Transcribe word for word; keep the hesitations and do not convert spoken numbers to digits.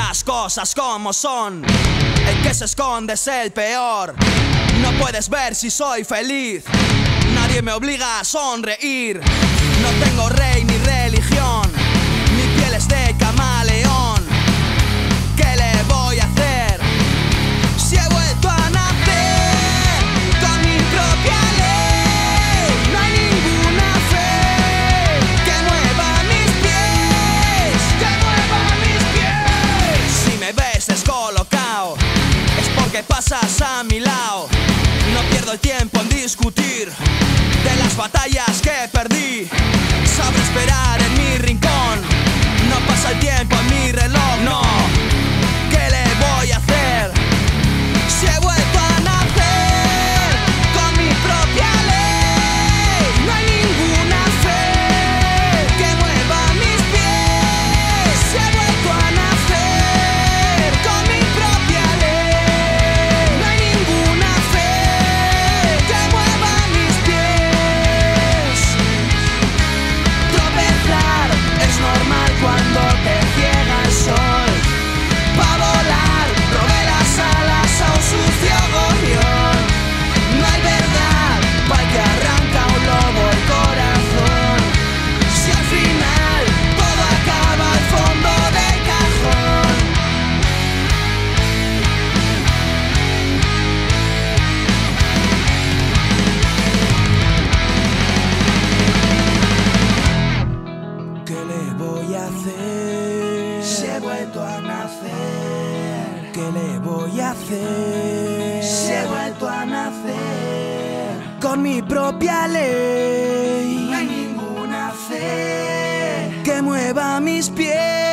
las cosas como son. El que se esconde es el peor. No puedes ver si soy feliz. Nadie me obliga a sonreír. No tengo rey ni religión. Mi piel es de camaleón. ¿Qué le voy a hacer? Si he vuelto a nacer con mi propia ley. No hay ninguna fe que mueva mis pies, que mueva mis pies. Si me ves descolocado es porque pasas a mi lado. No pierdo el tiempo en discutir de las batallas que perdí. Sabré esperar en mi rincón. No pasa el tiempo en mi reloj, no. ¿Qué le voy a hacer? Si he vuelto a nacer con mi propia ley. No hay ninguna fe que mueva mis pies. Si he vuelto a nacer con mi propia ley. No hay ninguna fe que mueva mis pies. Tropezar es normal cuando te ciega el sol. Pa' volar, robé las alas a un sucio gorrión. No hay verdad, pa' que arranca un lobo el corazón. Si al final todo acaba al fondo del cajón. ¿Qué le voy a hacer? Si he vuelto a nacer. ¿Qué le voy a hacer? Si he vuelto a nacer con mi propia ley. No hay ninguna fe que mueva mis pies.